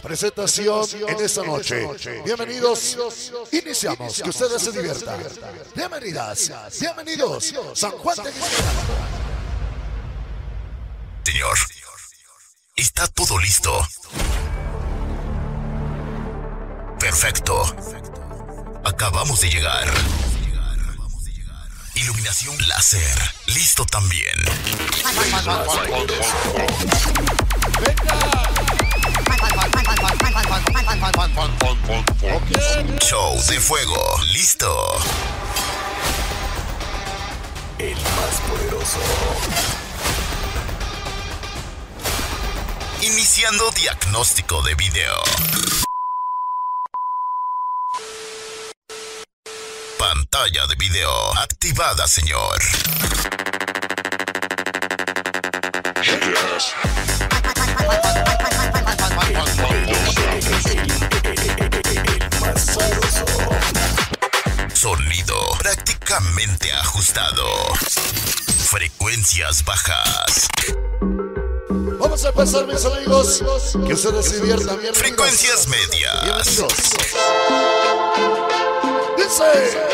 presentación en esta noche. Bienvenidos, iniciamos, que ustedes se diviertan. Bienvenidas, bienvenidos, San Juan de Guismara. Señor, ¿está todo listo? Perfecto. Acabamos de llegar. Iluminación láser, listo también. Show de fuego, listo. El más poderoso. Iniciando diagnóstico de video. Pantalla de video activada, señor. Sonido prácticamente ajustado. Frecuencias bajas. Vamos a empezar, mis amigos, que ustedes se diviertan bien. Frecuencias medias. Bienvenidos. Dice.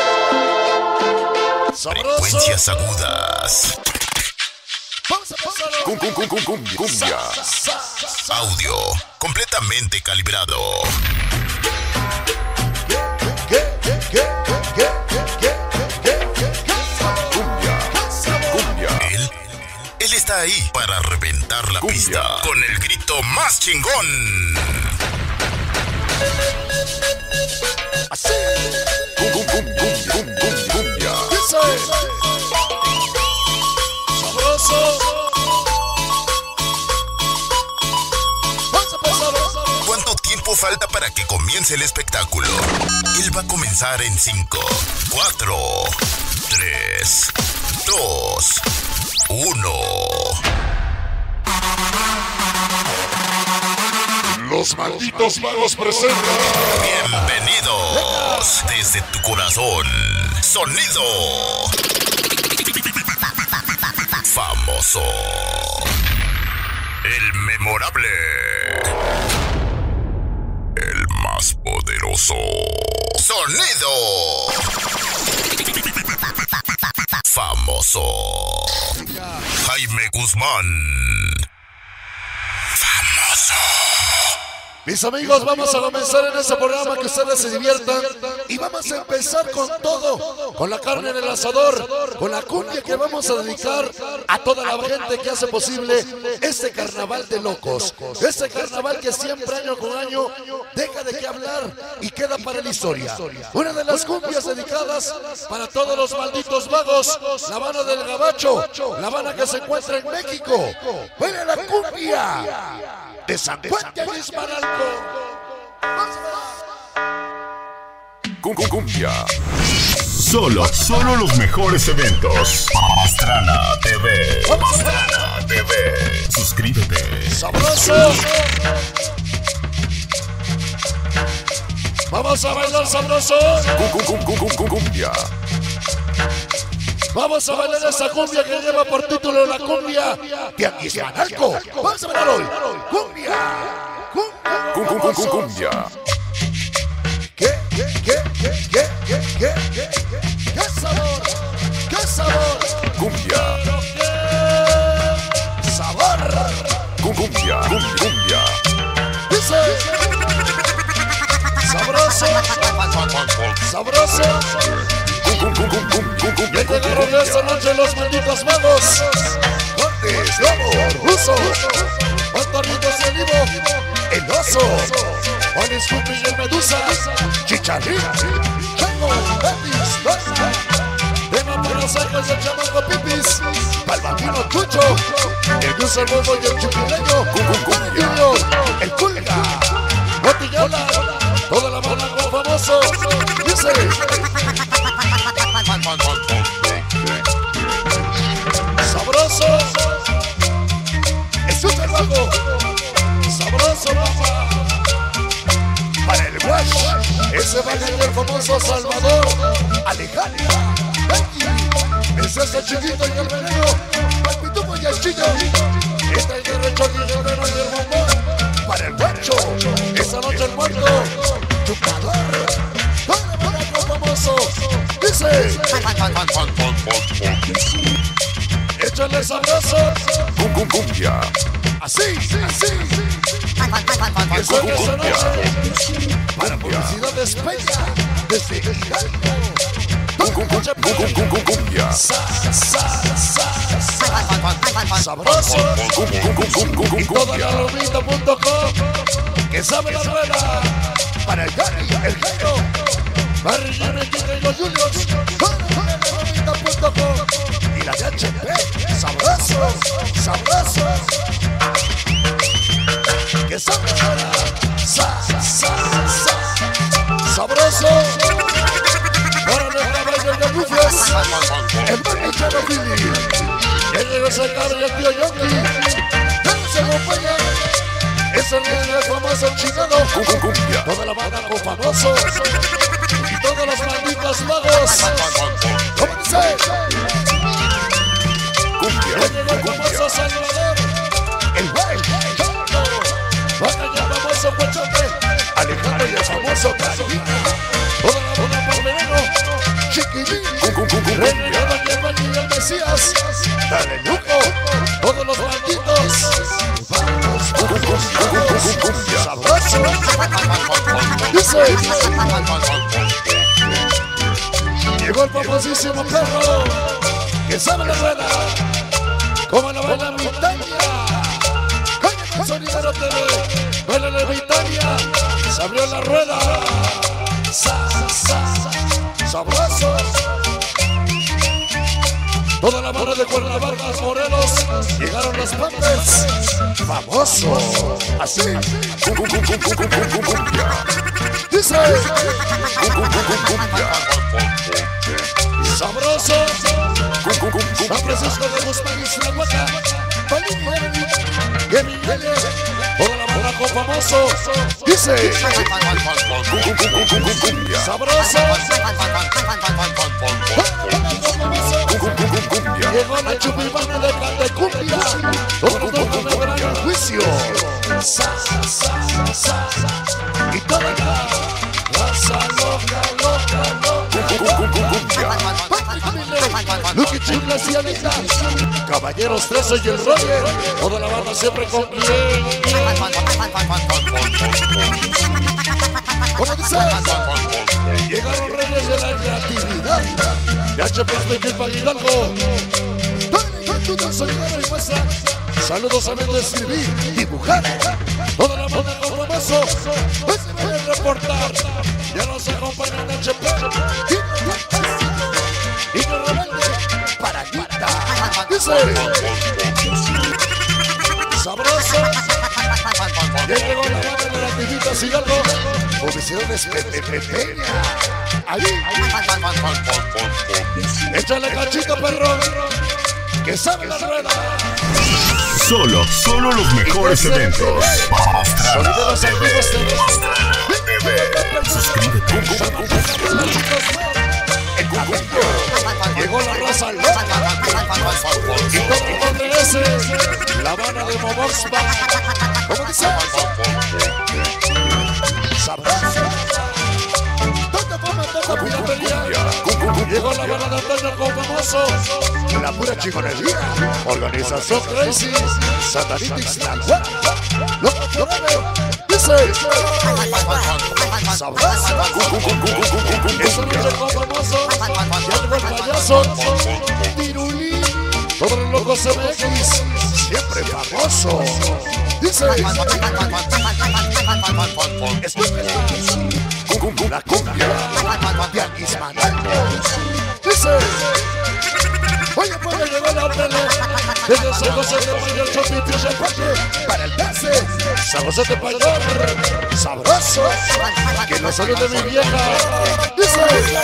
Frecuencias agudas. Vamos a pasar. Cumbia. Audio completamente calibrado. Él está ahí para reventar la pista con el grito más chingón. Así. Cumbia. Sabroso. ¿Cuánto tiempo falta para que comience el espectáculo? Él va a comenzar en 5, 4, 3, 2, 1. Los malditos magos presentan. Bienvenidos desde tu corazón. Sonido famoso. El memorable. El más poderoso. Sonido famoso. Jaime Guzmán. Famoso. Mis amigos, vamos a comenzar en este programa, que ustedes se diviertan. Y vamos a empezar con todo, con la carne en el asador, con la cumbia que vamos a dedicar a toda la gente que hace posible este carnaval de locos. Este carnaval que siempre, año con año, deja de qué hablar y queda para la historia. Una de las cumbias dedicadas para todos los malditos magos, La Habana del Gabacho, La Habana que se encuentra en México. ¡Buena la cumbia! De San Juan de Guismara. Cumbia. Solo los mejores eventos. Pastrana TV. Pastrana TV. Suscríbete. ¡Sabroso! Vamos a bailar sabroso. Cumbia. Vamos a bailar esa cumbia que lleva por título la cumbia de Aquismanalco. Vamos a bailar hoy. Cumbia. Cumbia. ¿Qué sabor? ¿Qué sabor? Cumbia. Sabor. Cumbia. Dice. Sabroso. Sabroso. Ya llegaron esta noche los malditos magos. Cortes, Lobo, Ruso, Montornitos y Olivo, El Oso, Juan Scoopy y el Medusa, Chicharrín, Chango, Betis, Basta, Vengan por los arcos del chamaco Pipis, Palmatino Chucho, el Guso, el Bobo y el Chupileño, Junior, el Pulga, Botillola, toda la mano con famoso, dice. Sabroso. Es súper bajo. Sabroso, papá. Para el Wash, ese va a ser el famoso Salvador, Alejandra, Becky, ese es el chiquito y el veneno, el pitufo y el chillo. Este es el derecho y el veneno y el bombón. Para el guacho, muerto, chupador, todo por algo famoso. Dice, échale sabroso, Cumbia. así, así. Que suene esa noche para publicidad de España, desde Hidalgo. Cumbia. Sabroso. Y toda la lomita.com, que sabe la rueda. Para el Gary, el Jairo, Barry Jiménez y los Julios. Toda la lomita.com y la de HP. Sabroso, sabroso. Que sabe la rueda. Sabroso. Para los caballos de Rufus, el Manichano Billy, el regreso de Carlos y el tío Yonki, ya nos acompaña, es el líder famoso chingado, toda la banda con famosos, y todos los malditos magos, ¿cómo dice? Ya llegó el famoso Salvador, el güey, van allá el famoso Pochote, Alejandro y el famoso Carolina. Toda la boda por veneno, Chiquilín, Renegado y el Valle y el Mesías, dale lujo, todos los malditos, vamos, sabroso, dice, llegó el famosísimo perro, que sabe la rueda, como la baila Vitania, con Sonidero TV, baila la Vitania, se abrió la rueda. Sabroso. Toda la mano de Cuernavaca, Morelos, llegaron los Pampers. Famoso. Así. Dice. Sabroso. San Francisco de Guzmán y Zaragoza. Palini, Geminiele. Toda la mano con famoso. Dice. Sabroso. Llegó la chupimana de Cantecumbia. Todo el mundo me verá en juicio. Y toda la raza loca. Lucky Chiclas y Anita, Caballeros 13 y el Roger. Toda la banda siempre con bien. ¿Cómo dice? Llegaron reyes de la creatividad. De HP para Hidalgo. Saludos a de escribir, dibujar. Toda la banda con famoso. Pues se viene a reportar. Ya nos acompañan de HP. Y nos rebelde para guita. Dice. Sabroso. Ya llegó la banda de las tibitas Hidalgo. Publicidades pequeña. Ahí. Échale cachito, perro. Que sabe la rueda. Solo los mejores eventos. Sonideros amigos de Suscríbete. El cabello. Llegó la raza loca. Y todo el nombre ese. La Habana de Momoxpa. ¿Cómo dice? Sabroso. Tanta fama, tanta piratería. Llegó la Habana de Antonio con famoso. La pura chingonería. Organización Crazy. Satanitis Nalgua. Loco Forever. Dice. Sabroso. Esa noche con famoso. Ya llegó el payaso. Tirulín. Todos los locos MX. Siempre famoso. Dice. La cumbia de Aquismaná. Dice. Oye, puede llegar la pelo. Desde San José de Mayor, Chopin, Ficha, Pache. Para el dance. San José de Mayor. Sabroso. Que no salude mi vieja. Dice.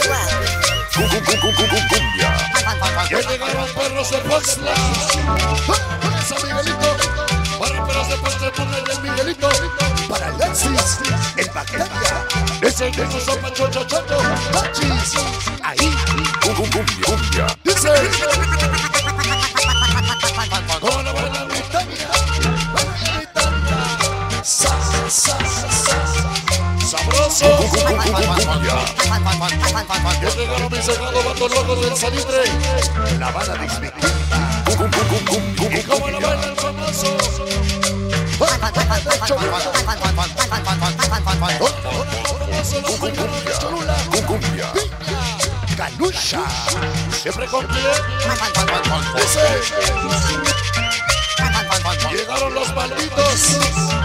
Cumbia. Ya llegaron perros de Poxla. Para San Miguelito. Para perros de Poxla, y el Miguelito. Para Alexis. El Bacteria. Es el que nos sopa chocho. Pachis. Ahí. Cumbia. Dice. Como la baila Britannia. Baila Britannia. famoso. Ya llegaron mis sacados vatos locos del salitre. La bala disminuida. Y como la baila el famoso. Calucha. Siempre con pie. Llegaron los malditos.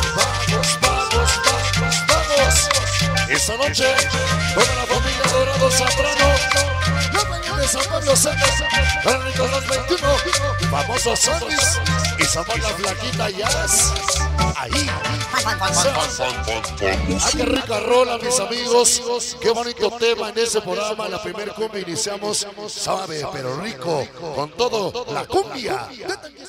Vamos. Esta noche, toda la familia Dorado Zambrano, la mañana de San Pablo Santos, Carlitos 21, famosos Sonis, y somos la flaquita Jazz. Ahí. Qué rica rola, mis amigos. Qué bonito tema en ese programa. La primer cumbia iniciamos, sabe, pero rico, con todo la cumbia.